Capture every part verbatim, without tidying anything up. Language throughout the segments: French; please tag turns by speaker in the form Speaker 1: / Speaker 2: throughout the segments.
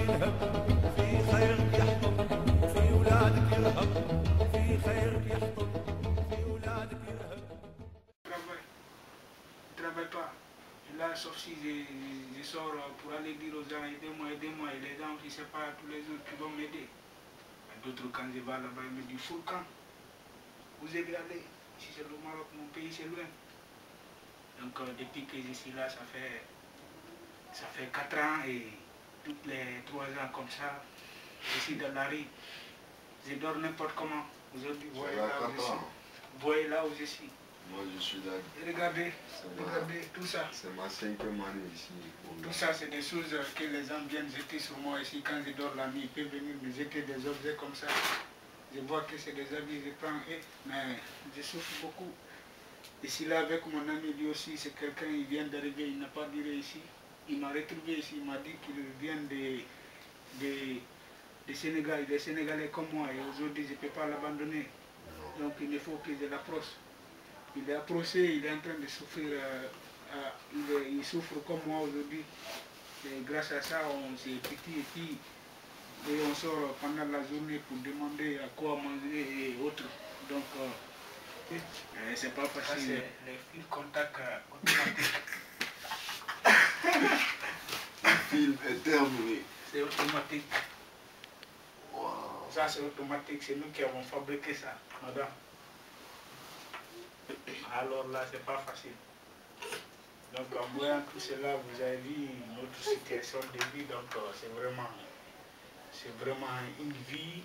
Speaker 1: ينهب في خيرك يحطب في ولادك يرهب في خيرك يحطب في ولادك يرهب.
Speaker 2: Travaille pas. Là, sauf si je, je sors pour aller dire aux gens aidez-moi, aidez-moi, et les gens, je ne sais pas, tous les autres qui vont m'aider. D'autres, quand je vais là-bas, ils me disent Fourcan, vous avez allé, si c'est le Maroc, mon pays, c'est loin. Donc, euh, depuis que je suis là, ça fait, ça fait quatre ans et toutes les trois ans comme ça, je suis dans la rue. Je dors n'importe comment. Aujourd'hui, vous voyez là où je suis. Vous voyez là où je suis.
Speaker 3: Moi, je suis là.
Speaker 2: Regardez, regardez
Speaker 3: ma,
Speaker 2: tout ça.
Speaker 3: C'est ma cinquième année ici.
Speaker 2: Tout ça, c'est des choses que les gens viennent jeter sur moi ici. Quand je dors la nuit, ils peuvent venir me jeter des objets comme ça. Je vois que c'est des habits, je prends et mais je souffre beaucoup. Ici, là, avec mon ami, lui aussi, c'est quelqu'un, il vient d'arriver, il n'a pas duré ici. Il m'a retrouvé ici, il m'a dit qu'il vient de, de, de Sénégal, il est sénégalais comme moi. Et aujourd'hui, je ne peux pas l'abandonner. Donc, il faut que je l'approche. Il est approché, il est en train de souffrir, euh, euh, il, est, il souffre comme moi aujourd'hui. Et grâce à ça, on s'est petit et puis et on sort pendant la journée pour demander à quoi manger et autres. Donc, euh, euh, c'est pas facile. C'est les fils contact euh, automatiques.
Speaker 3: Le film est terminé.
Speaker 2: C'est automatique.
Speaker 3: Wow.
Speaker 2: Ça, c'est automatique, c'est nous qui avons fabriqué ça, madame. Alors là, c'est pas facile. Donc en voyant tout cela, vous avez vu notre situation de vie, donc euh, c'est vraiment, c'est vraiment une vie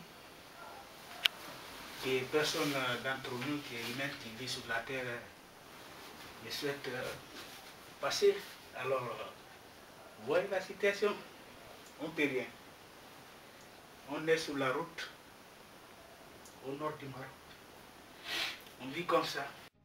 Speaker 2: que personne d'entre nous qui est humain, qui vit sur la terre, ne souhaite euh, passer. Alors, euh, vous voyez la situation, on ne peut rien. On est sur la route, au nord du Maroc. On vit comme ça.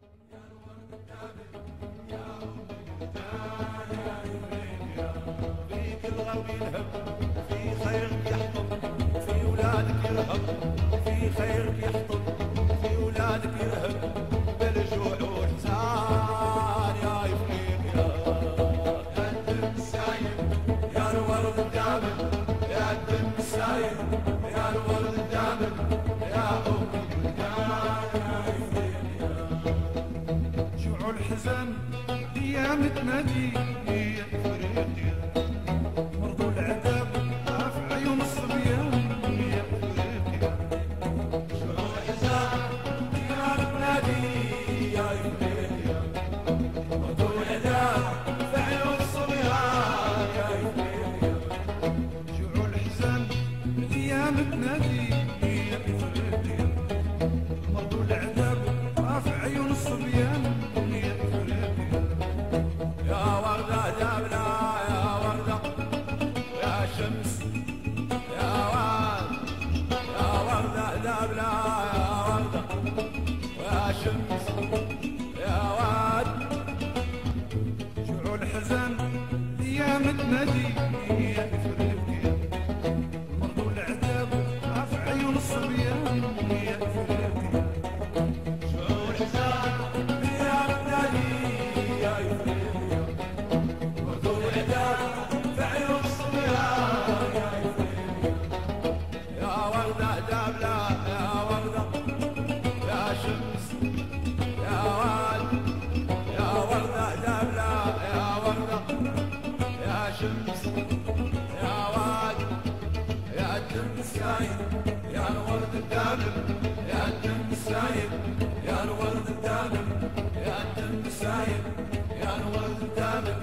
Speaker 1: فيك الغرب ينهب في خيرك يحطب في ولادك يرهب في خيرك يحطب في ولادك يرهب بالجوع والحزان يا افريقيا يا الدم السايب يا الورد الدامن يا الدم السايب يا الورد الدامن يا ام البلدان يا افريقيا جوع الحزن ايام تنادي يا افريقيا مرضو العذاب في عيون الصبيان يا افريقيا جوع الحزن ايام تنادي يا افريقيا مرضو العذاب في عيون الصبيان يا افريقيا جوع الحزن ايام تنادي يا افريقيا مرضو العذاب في عيون الصبيان يا افريقيا يا وردة جبلة يا وردة يا شمس يا ورد يا وردة جبلة يا وردة يا شمس يا ورد جوع الحزن ايام تنادي يا افريقيا مرضو العذاب في عيون الصبيان يا افريقيا جوع الحزن ايام تنادي يا افريقيا مرضو العذاب في عيون الصبيان يا افريقيا يا وردة جبلة يا وردة يا شمس يا ورد يا وردة جبلة يا وردة يا شمس يا ورد يا الدم السايب يا الورد الدامن يا الدم السايب يا الورد الدامن يا الدم السايب يا الورد الدامن.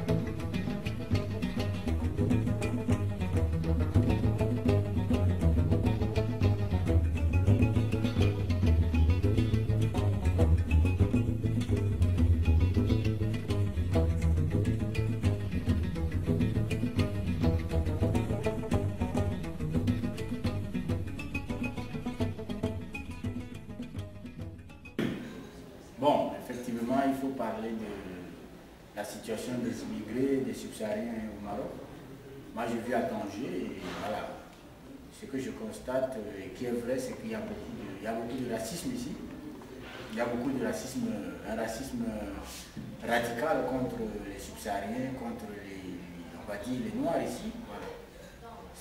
Speaker 4: Bon, effectivement, il faut parler de la situation des immigrés, des subsahariens au Maroc. Moi, je vis à Tanger et voilà. Ce que je constate et qui est vrai, c'est qu'il y a beaucoup de, il y a beaucoup de racisme ici. Il y a beaucoup de racisme, un racisme radical contre les subsahariens, contre les, on va dire, les Noirs ici. Voilà.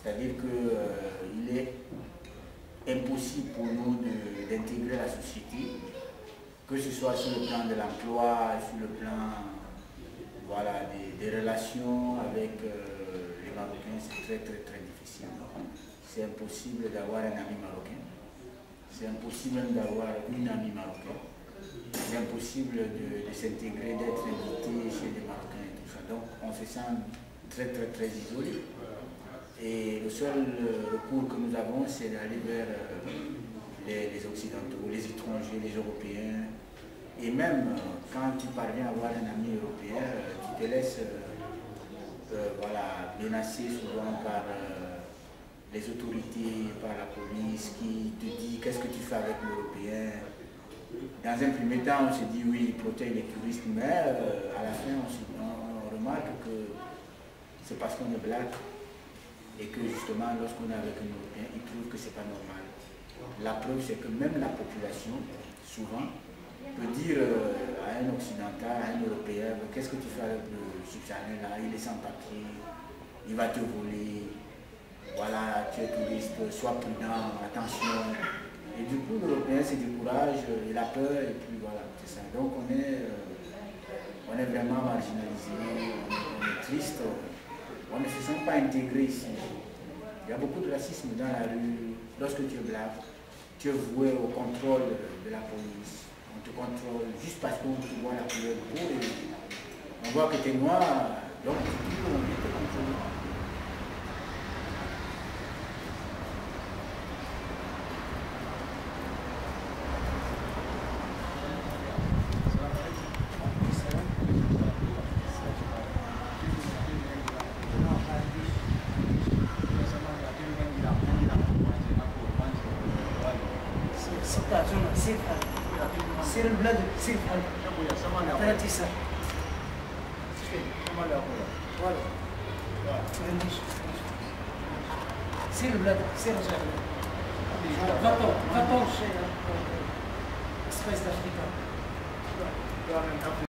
Speaker 4: C'est-à-dire qu'il est impossible pour nous d'intégrer la société, que ce soit sur le plan de l'emploi, sur le plan voilà, des, des relations avec euh, les Marocains, c'est très très très difficile. C'est impossible d'avoir un ami marocain, c'est impossible même d'avoir une amie marocaine, c'est impossible de, de s'intégrer, d'être invité chez les Marocains et tout ça. Donc on se sent très très très isolé. Et le seul recours que nous avons, c'est d'aller vers euh, les, les Occidentaux, les étrangers, les Européens. Et même euh, quand tu parviens à avoir un ami européen, euh, tu te laisses euh, euh, voilà, menacer souvent par euh, les autorités, par la police qui te dit qu'est-ce que tu fais avec l'Européen. Dans un premier temps, on se dit oui, il protège les touristes, mais euh, à la fin, on, se, on, on remarque que c'est parce qu'on est black. Et que justement, lorsqu'on est avec un Européen, ils trouvent que ce n'est pas normal. La preuve, c'est que même la population, souvent, peut dire euh, à un Occidental, à un Européen, qu'est-ce que tu fais avec le subsaharien là, il est sans papier, il va te voler, voilà, tu es touriste, sois prudent, attention. Et du coup, l'Européen se décourage, il a peur, et puis voilà, c'est ça. Donc on est, euh, on est vraiment marginalisé, on est, on est triste. On ne se sent pas intégré ici. Il y a beaucoup de racisme dans la rue. Lorsque tu es black, tu es voué au contrôle de la police. On te contrôle juste parce qu'on te voit la couleur de peau. Et on voit que tu es noir, donc toujours on vient te contrôler.
Speaker 5: سير البلاد سير بحال ثلاثة ساعات فوالا ما عنديش سير البلاد سير رجع فاطور فاطور سبيس دافريكا